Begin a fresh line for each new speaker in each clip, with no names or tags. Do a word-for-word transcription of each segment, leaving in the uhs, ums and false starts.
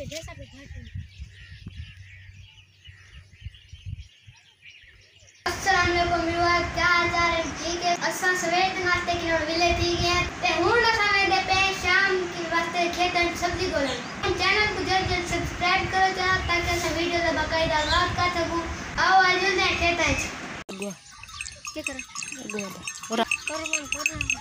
जैसा पे घाट अस्सलाम वालेकुम व्यूअर, क्या हाल चाल है? ठीक है। असा सवेर के नाश्ते की और विले थी गए ते हुन समय दे पे शाम के वास्ते खेतन सब्जी गोलन। चैनल को जल्द जल्द सब्सक्राइब करो जा ताकि अस वीडियो का बाकायदा आगाज कर सकूं। आओ आज ने खेता है गो क्या कर गो और और मन कर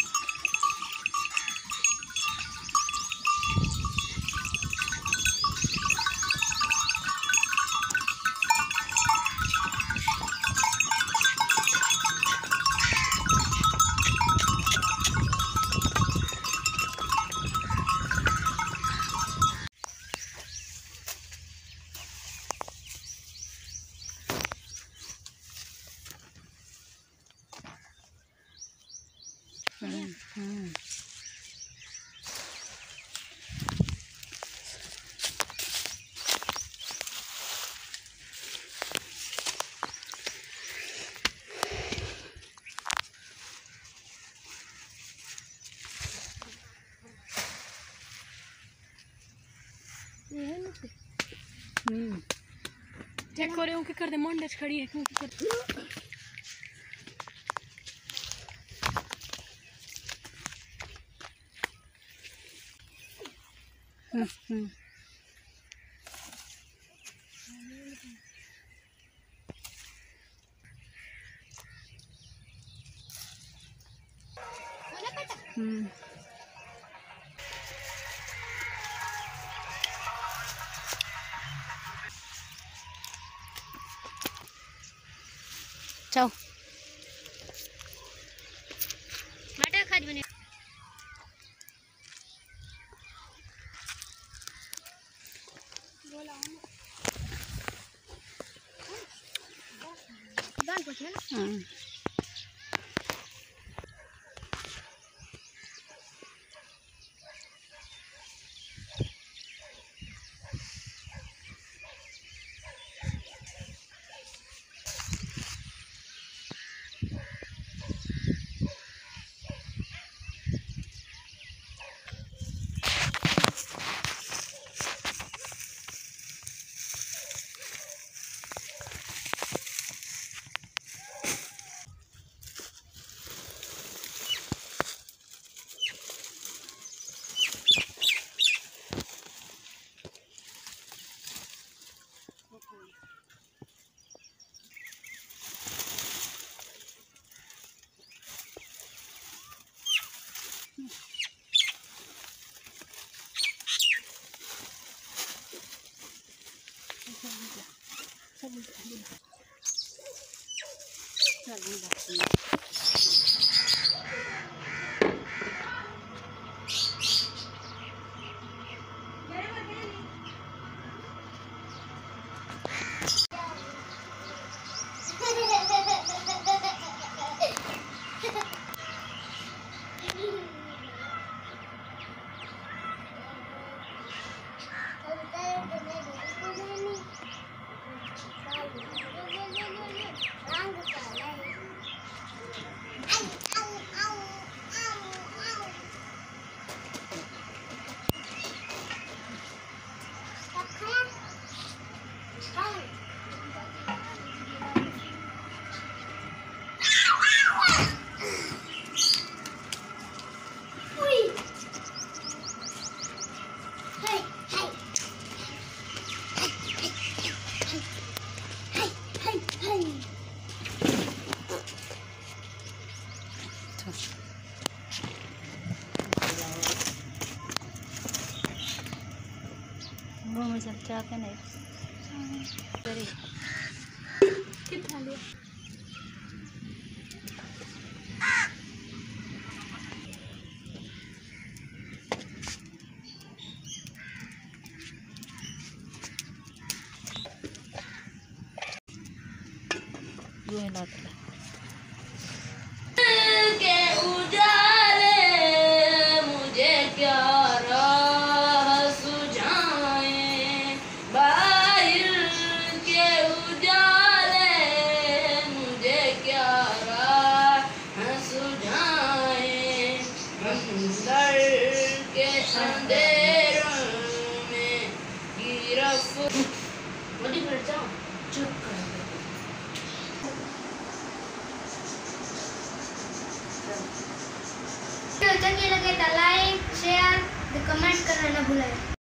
हम्म हम्म चेक करे हूं कि कर दे मंडे खड़ी है क्यों कर हम्म हम्म हम्म चाओ मटर खाज बने बोला दाल कुछ है ना हां वो मुझे क्या कहना है करी कितना लिया वो है लात के उजाले मुझे क्या
बड़ी मिर्चा
चुप कर। तो चंगी लगे तो लाइक शेयर कमेंट करना ना भूलें।